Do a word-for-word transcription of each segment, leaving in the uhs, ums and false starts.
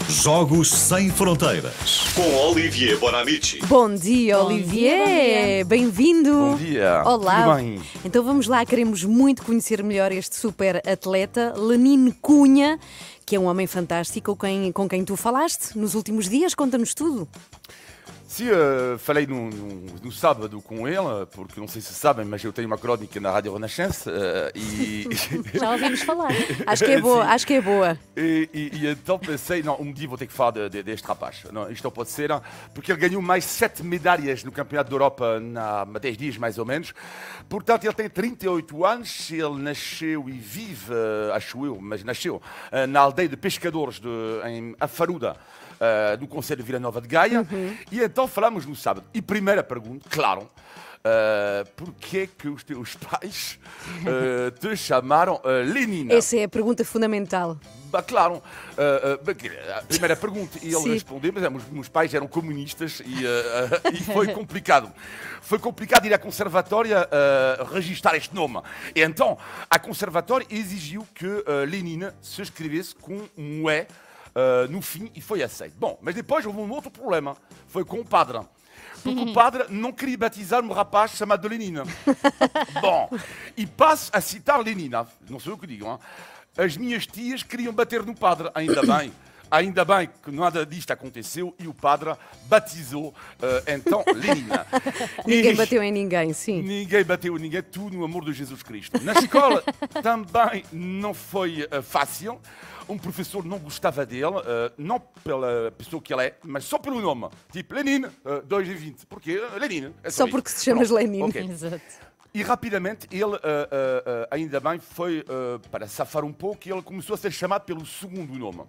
Jogos Sem Fronteiras, com Olivier Bonamici. Bom dia, Bom Olivier. Bem-vindo. Bom dia. Olá. Tudo bem? Então vamos lá, queremos muito conhecer melhor este super atleta, Lenine Cunha, que é um homem fantástico com quem, com quem tu falaste nos últimos dias. Conta-nos tudo. Sim, uh, falei no, no, no sábado com ele, porque não sei se sabem, mas eu tenho uma crónica na Rádio Renascença uh, e... Já ouvimos falar. Acho que é boa, Sim. acho que é boa. E, e, e então pensei, não, um dia vou ter que falar de, de, deste rapaz. Não, isto não pode ser, não, porque ele ganhou mais sete medalhas no Campeonato da Europa há dez dias, mais ou menos. Portanto, ele tem trinta e oito anos, ele nasceu e vive, uh, acho eu, mas nasceu uh, na aldeia de pescadores de, em Afaruda. Uh, no Conselho de Vila Nova de Gaia, uhum. E então falamos no sábado. E primeira pergunta, claro, uh, porquê que os teus pais uh, te chamaram uh, Lenina? Essa é a pergunta fundamental. Bah, claro, uh, uh, a primeira pergunta, e ele Sim. respondeu, mas os meus pais eram comunistas e, uh, uh, e foi complicado. Foi complicado ir à conservatória uh, registrar este nome. E então, a conservatória exigiu que uh, Lenina se escrevesse com um E Uh, no fim, e foi aceito. Bom, mas depois houve um outro problema. Foi com o padre. Porque o padre não queria batizar um rapaz chamado Lenina. Bom, e passo a citar Lenina. Não sei o que digo. Hein? As minhas tias queriam bater no padre. Ainda bem. Ainda bem que nada disto aconteceu e o padre batizou, uh, então, Lenina. Ninguém E bateu em ninguém, sim. Ninguém bateu em ninguém, tudo no amor de Jesus Cristo. Na escola também não foi uh, fácil. Um professor não gostava dele, uh, não pela pessoa que ele é, mas só pelo nome. Tipo, Lenine, uh, dois e vinte. Porquê? Lenine. É Só só porque isso. se chamas Pronto. Lenine. Okay. Exato. E rapidamente ele, uh, uh, uh, ainda bem, foi uh, para safar um pouco e ele começou a ser chamado pelo segundo nome.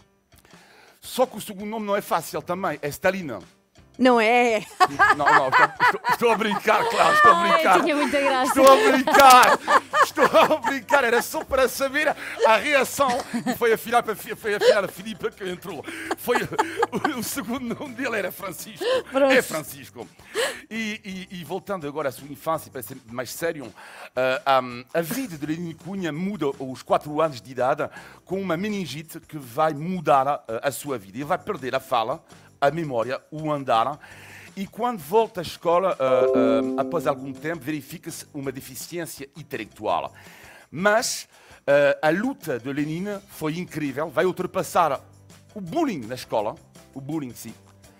Só que o segundo nome não é fácil também, é Stalina. Não é? Não, não, estou, estou, estou a brincar, claro, estou a brincar. Ai, tinha muita graça. Estou a brincar, estou a brincar, era só para saber a reação. E foi afinal, foi afinal a Filipe que entrou. Foi, o, o segundo nome dele era Francisco. Pronto. É Francisco. E, e, e voltando agora à sua infância, para ser mais sério, uh, um, a vida de Lenine Cunha muda aos quatro anos de idade com uma meningite que vai mudar a, a sua vida. Ele vai perder a fala, a memória, o andar, e quando volta à escola, uh, uh, após algum tempo, verifica-se uma deficiência intelectual. Mas uh, a luta de Lenine foi incrível, vai ultrapassar o bullying na escola, o bullying sim,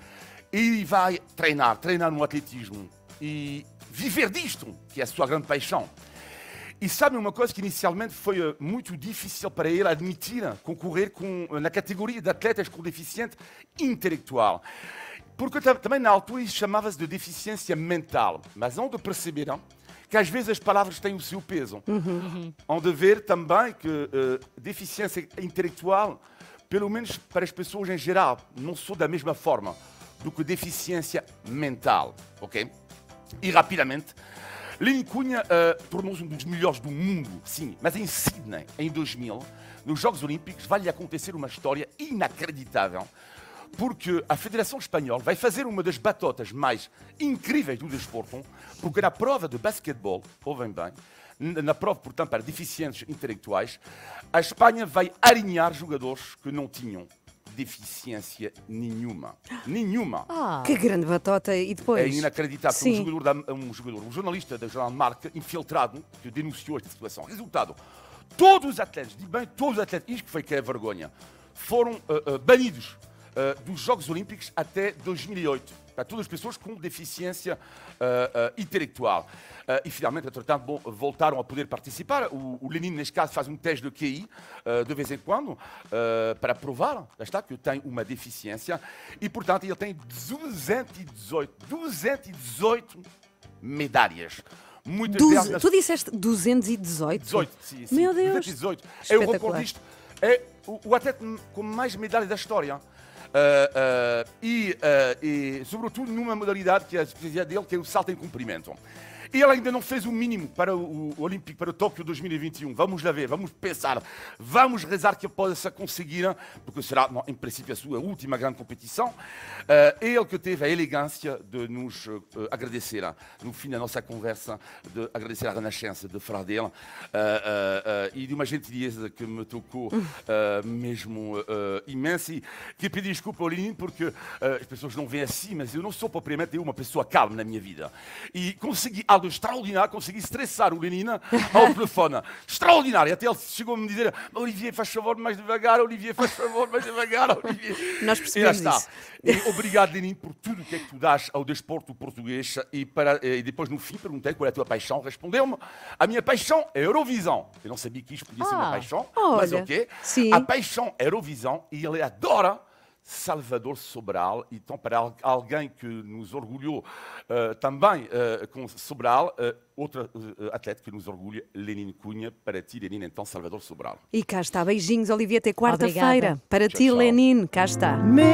e vai treinar, treinar no atletismo e viver disto, que é a sua grande paixão. E sabe uma coisa que inicialmente foi uh, muito difícil para ele admitir, concorrer com, uh, na categoria de atletas com deficiência intelectual. Porque também na altura isso chamava-se de deficiência mental. Mas onde perceberam que às vezes as palavras têm o seu peso. Uhum. Onde ver também que uh, deficiência intelectual, pelo menos para as pessoas em geral, não sou da mesma forma do que deficiência mental. Ok? E rapidamente, Lenine Cunha uh, tornou-se um dos melhores do mundo, sim, mas em Sydney, em dois mil, nos Jogos Olímpicos, vai-lhe acontecer uma história inacreditável, porque a Federação Espanhola vai fazer uma das batotas mais incríveis do desporto, porque na prova de basquetebol, ouvem bem, na prova, portanto, para deficientes intelectuais, a Espanha vai alinhar jogadores que não tinham deficiência nenhuma. Nenhuma. Ah. Que grande batota. E depois? É inacreditável. Sim. Um jogador, da, um jogador, um jornalista da jornal Marca, infiltrado, que denunciou esta situação. Resultado, todos os atletas, digo bem, todos os atletas, isto que foi que é vergonha, foram uh, uh, banidos uh, dos Jogos Olímpicos até dois mil e oito. Para todas as pessoas com deficiência uh, uh, intelectual. Uh, e finalmente, entretanto, bom, voltaram a poder participar. O, o Lenine, neste caso, faz um teste de Q I uh, de vez em quando uh, para provar, está, que tem uma deficiência. E, portanto, ele tem duzentos e dezoito, duzentos e dezoito medalhas. Muitas Duze... delas... Tu disseste duzentos e dezoito? dezoito, sim, sim. Meu Deus. duzentos e dezoito. É o Espetacular. recordista. É o, o atleta com mais medalhas da história. Uh, uh, e, uh, e, sobretudo, numa modalidade que é a especialidade dele, que é o salto em comprimento. ele ainda não fez o mínimo para o, o Olímpico, para o Tóquio dois mil e vinte e um. Vamos lá ver, vamos pensar, vamos rezar que ele possa conseguir, porque será, em princípio, a sua última grande competição. Uh, ele que teve a elegância de nos uh, agradecer, no fim da nossa conversa, de agradecer a renascença de Fradel, uh, uh, uh, e de uma gentileza que me tocou uh, mesmo uh, imensa, e que pedi desculpa ao Lenin, porque uh, as pessoas não veem assim, mas eu não sou propriamente uma pessoa calma na minha vida. E consegui algo extraordinário, consegui estressar o Lenin ao telefone. Extraordinário. Até ele chegou a me dizer: Olivier, faz favor, mais devagar, Olivier, faz favor, mais devagar, Olivier. Nós percebemos isso. E obrigado, Lenin, por tudo o que é que tu dás ao desporto português. E, para, e depois, no fim, perguntei qual é a tua paixão. Respondeu-me: a minha paixão é Eurovisão. Eu não sabia que isto podia ser ah, uma paixão, olha, mas ok. Sim. A paixão é Eurovisão e ele adora Salvador Sobral. Então, para alguém que nos orgulhou uh, também uh, com Sobral, uh, outra uh, atleta que nos orgulha, Lenin Cunha. Para ti, Lenin, então, Salvador Sobral. E cá está. Beijinhos, Olivia, até quarta-feira. Obrigada. Para Tchau, ti, tchau. Lenin, cá está. Meu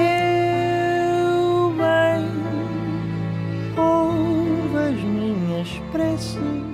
bem, ouve as minhas preces.